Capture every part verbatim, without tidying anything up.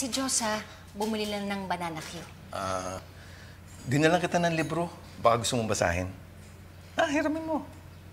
Si Josa, bumili lang ng banana cue. Ah, uh, dinalan kita ng libro. Baka gusto mong basahin. Ah, hiramin mo.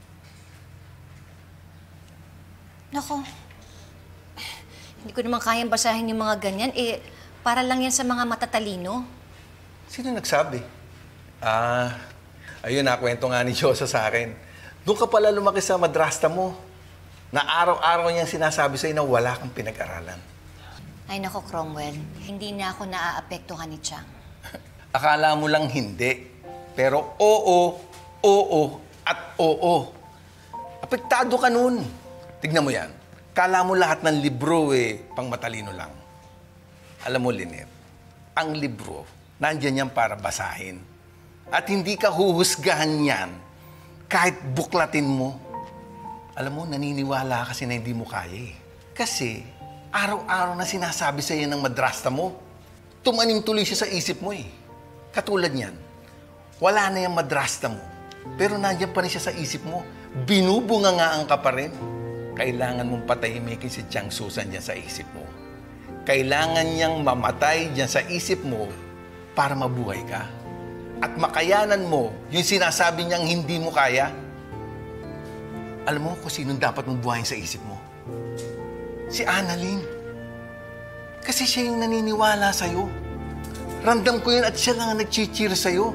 Nako, hindi ko naman kayang basahin yung mga ganyan. Eh, para lang yan sa mga matatalino. Sino nagsabi? Ah, ayun, nakwento nga ni Josa sa akin. Doon ka pala lumaki sa madrasta mo. Na araw-araw niyang sinasabi sa'yo na wala kang pinag-aralan. Ay nako, Cromwell. Hindi na ako naaapektuhan ni Chang. Akala mo lang hindi. Pero oo, oo, at oo. Apektado ka nun. Tignan mo yan. Kala mo lahat ng libro eh, pang matalino lang. Alam mo, Lynette, ang libro, nandyan yan para basahin. At hindi ka huhusgahan yan kahit buklatin mo. Alam mo, naniniwala kasi na hindi mo kaya eh. Kasi, araw-araw na sinasabi sa'yo ng madrasta mo, tumanim tuloy siya sa isip mo eh. Katulad niyan, wala na yung madrasta mo, pero nandiyan pa rin siya sa isip mo. Binubungangaan ka pa rin. Kailangan mong patahimikin si Chang Susan dyan sa isip mo. Kailangan niyang mamatay dyan sa isip mo para mabuhay ka. At makayanan mo yung sinasabi niyang hindi mo kaya. Alam mo kung sinong dapat mong buhayin sa isip mo? Si Annalyn. Kasi siya yung naniniwala sa'yo. Ramdam ko yun at siya lang ang nag-cheer sa'yo.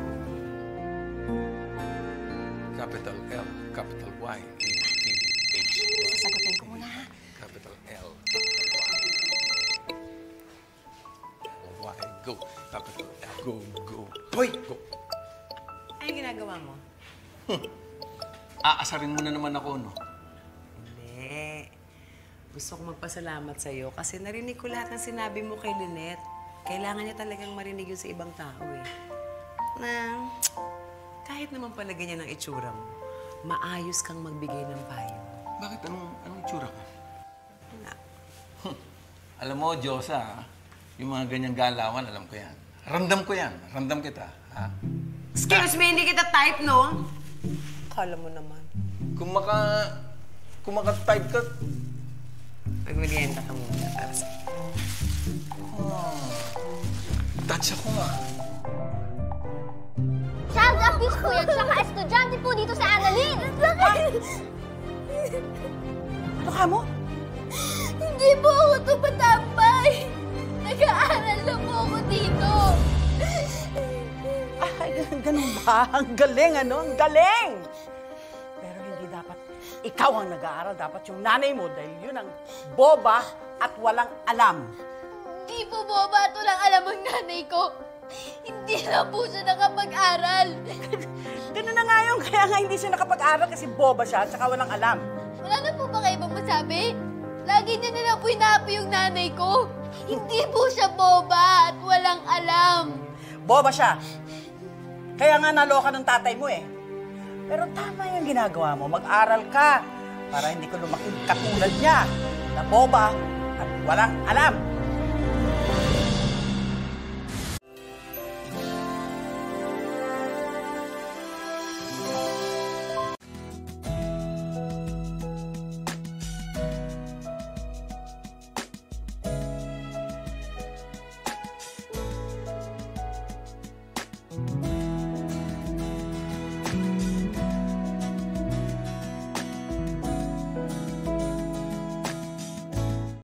Capital L, capital Y, E, E, H, Y. Sasagutin ko muna, ha? Capital L, capital Y. Y, go. Capital L, go, go. Hoy, go. Ano ginagawa mo? Hmm. Aasarin mo na naman ako, no? Hindi. Gusto ko magpasalamat sa'yo kasi narinig ko lahat ng sinabi mo kay Lynette. Kailangan niya talagang marinig yun sa ibang tao eh. Na kahit naman pala ganyan ang itsura mo, maayos kang magbigay ng payo. Bakit? Anong, anong itsura ko? Wala. Hmm. Alam mo, Diyosa, yung mga ganyang galawan, alam ko yan. Ramdam ko yan. Ramdam kita. Ha? Excuse me, hindi kita type, no? Kala mo naman. Kung maka... Kung maka-type ka... Magmerienda ka muna para sa... Oh. Touch ako nga. Child abuse po yan, saka estudyante po dito sa Annalyn! Ano ka mo? Hindi po ako tumatambay! Nag-aaral na po ako dito! Ay, ganun ba? Ang galing, ano? Ang galing! Pero hindi dapat ikaw ang nag-aaral. Dapat yung nanay mo dahil yun ang boba at walang alam. Hindi po boba at walang alam ang nanay ko. Hindi na po siya nakapag-aral. Ganun na nga yun. Kaya nga hindi siya nakapag-aral kasi boba siya at saka walang alam. Wala na po ba kayo ibang masabi? Lagi niya na lang po hinapi yung nanay ko. Hindi po siya boba at walang alam. Boba siya. Kaya nga naloka ng tatay mo eh. Pero tama yung ginagawa mo. Mag-aral ka para hindi ko lumaki katulad niya na boba at walang alam.